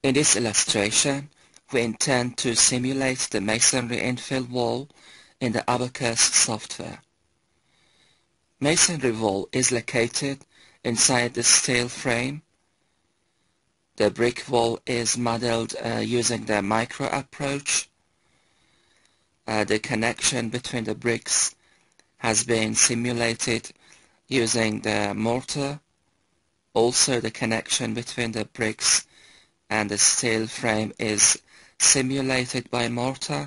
In this illustration, we intend to simulate the masonry infill wall in the Abaqus software. Masonry wall is located inside the steel frame. The brick wall is modeled using the micro approach. The connection between the bricks has been simulated using the mortar. Also, the connection between the bricks and the steel frame is simulated by mortar.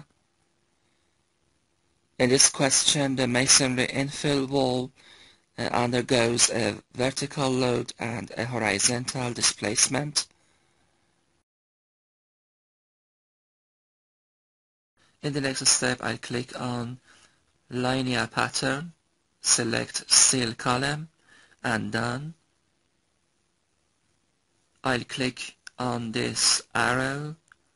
In this question, the masonry infill wall undergoes a vertical load and a horizontal displacement. In the next step, I'll click on Linear Pattern, select Steel Column, and Done. I'll click on this arrow,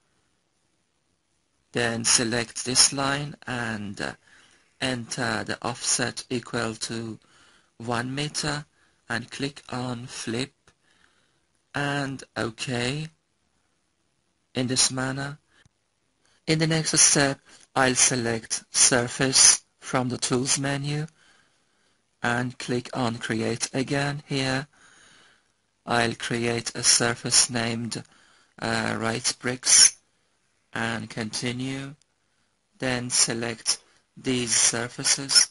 then select this line and enter the offset equal to 1 meter and click on Flip and OK in this manner. In the next step, I'll select Surface from the Tools menu and click on Create again. Here I'll create a surface named Right Bricks and continue. Then select these surfaces.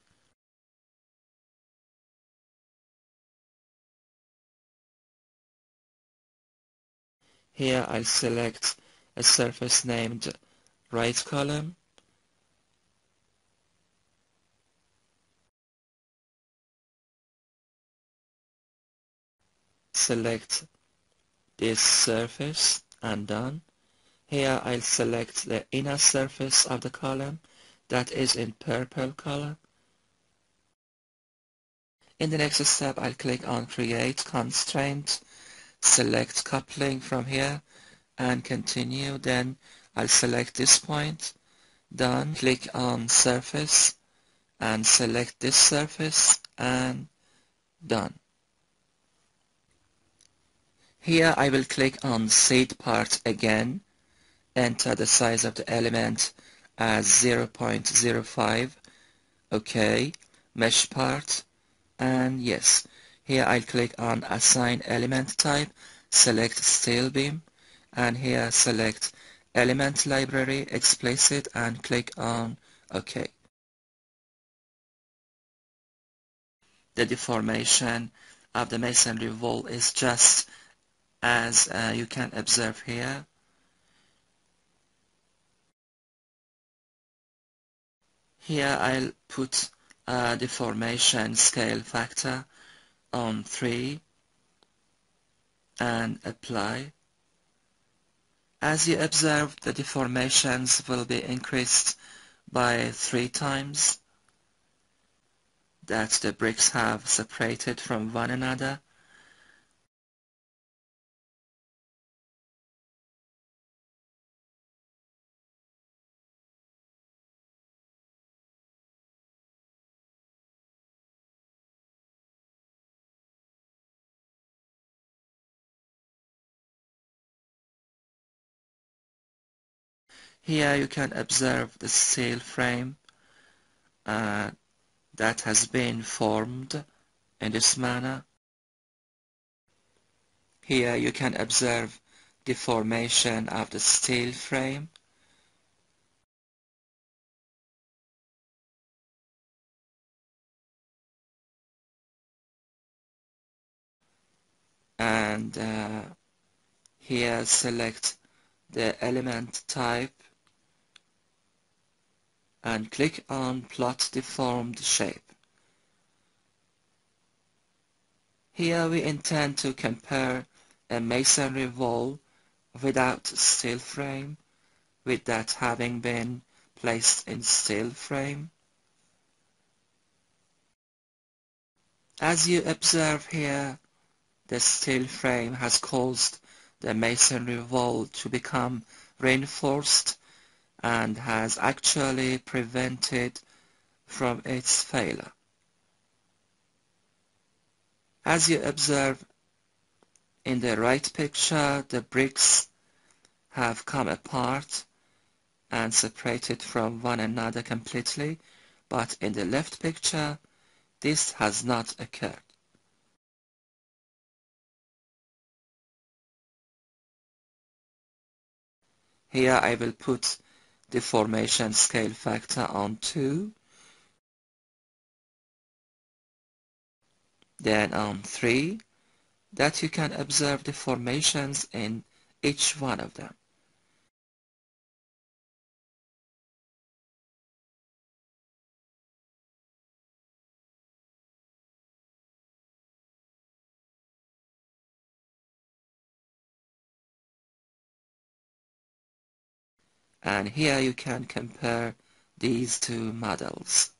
Here I'll select a surface named Right Column. Select this surface and Done. Here I'll select the inner surface of the column that is in purple color. In the next step, I'll click on Create Constraint, select Coupling from here and continue. Then I'll select this point. Done. Click on Surface and select this surface and Done. Here I will click on Seed Part again, enter the size of the element as 0.05, OK, Mesh Part, and yes. Here I'll click on Assign Element Type, select Steel Beam, and here select Element Library Explicit and click on OK. The deformation of the masonry wall is just as you can observe here. Here I'll put a deformation scale factor on 3 and apply. As you observe, the deformations will be increased by 3 times that the bricks have separated from one another. Here you can observe the steel frame that has been formed in this manner. Here you can observe deformation of the steel frame. And here select the element type and click on Plot Deformed Shape. Here we intend to compare a masonry wall without steel frame with that having been placed in steel frame. As you observe here, the steel frame has caused the masonry wall to become reinforced and has actually prevented from its failure. As you observe in the right picture, the bricks have come apart and separated from one another completely, but in the left picture this has not occurred. Here I will put the formation scale factor on 2, then on 3, that you can observe the formations in each one of them. And here you can compare these two models.